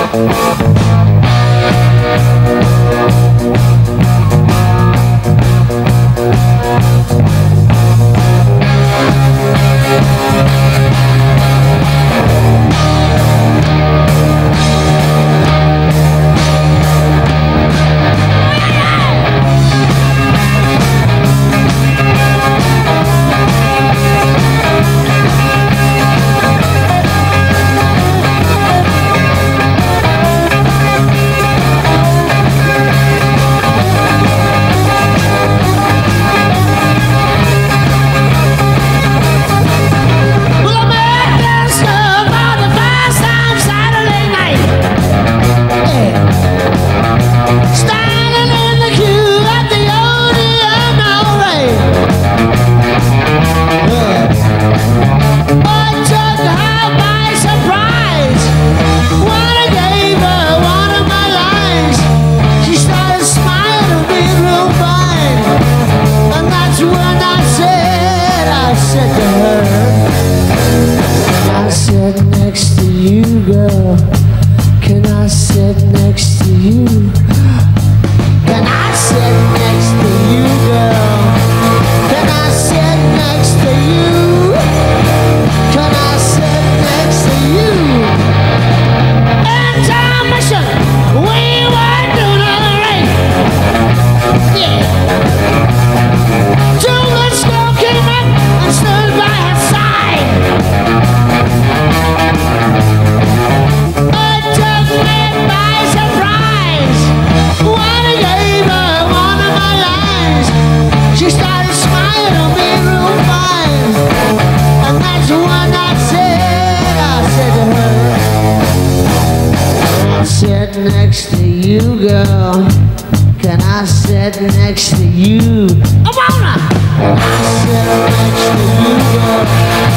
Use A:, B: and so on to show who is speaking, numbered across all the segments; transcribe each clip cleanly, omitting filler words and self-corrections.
A: Next to you, girl. Can I sit next to you? I wanna. Can I sit next to you, girl?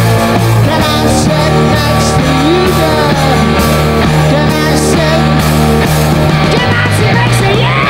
A: Can I sit next to you, girl? Can I sit? Can I sit next to you?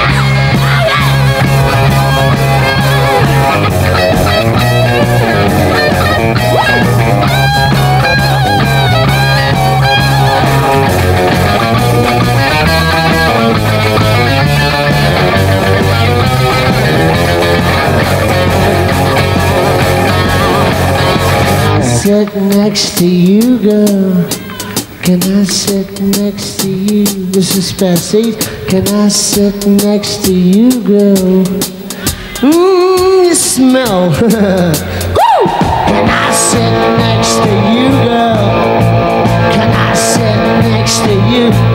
A: Sit next to you, girl. Can I sit next to you? This is Spacey. Can I sit next to you, girl? You smell. Woo! Can I sit next to you, girl? Can I sit next to you?